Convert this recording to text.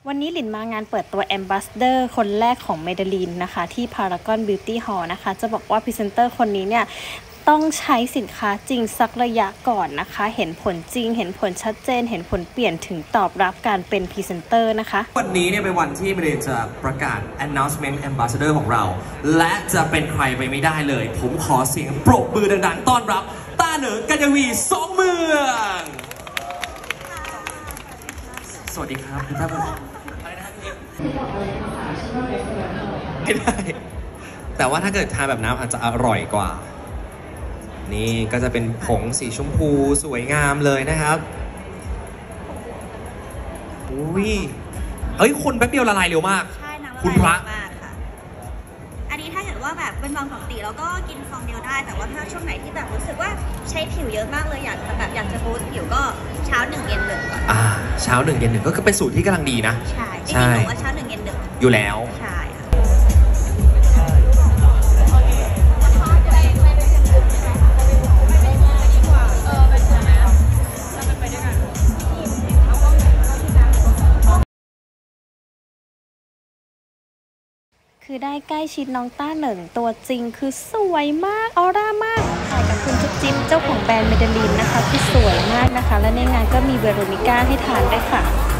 วันนี้หลินมางานเปิดตัว Ambassador คนแรกของ Maybelline นะคะที่ Paragon Beauty Hall นะคะจะบอกว่าพรีเซนเตอร์คนนี้เนี่ยต้องใช้สินค้าจริงสักระยะก่อนนะคะเห็นผลจริงเห็นผลชัดเจนเห็นผลเปลี่ยนถึงตอบรับการเป็นพรีเซนเตอร์นะคะวันนี้เนี่ยเป็นวันที่เมย์จะประกาศ announcement ambassador ของเราและจะเป็นใครไปไม่ได้เลยผมขอเสียงปรบมือดังๆต้อนรับต้าเหนิงกัญญวีสองเมืองสวัสดีครับคุณท่านผู้ชมไม่ได้แต่ว่าถ้าเกิดทานแบบน้ำอาจจะอร่อยกว่านี่ก็จะเป็นผงสีชมพูสวยงามเลยนะครับอุ้ยเฮ้ยคนแป๊บเดียวละลายเร็วมากใช่นะคุณพระมากค่ะอันนี้ถ้าเกิดว่าแบบเป็นบางปกติแล้วก็กินฟองเดียวได้แต่ว่าถ้าช่วงไหนที่แบบรู้สึกว่าใช้ผิวเยอะมากเลยอยากจะบูสต์ผิวก็เช้า1เย็น1 เช้า1เย็น1ก็เป็นสูตรที่กำลังดีนะใช่จริงๆบอกว่าเช้า1เย็น1 อยู่แล้วใช่คือได้ใกล้ชิดน้องต้าเหนิงตัวจริงคือสวยมากออร่ามากถ่ายกับคุณจุ๊บจิ๊บเจ้าของแบรนด์เมเดลินนะคะคือสวยมากนะคะและในงานก็มีเวโรนิก้าให้ทานด้วยค่ะ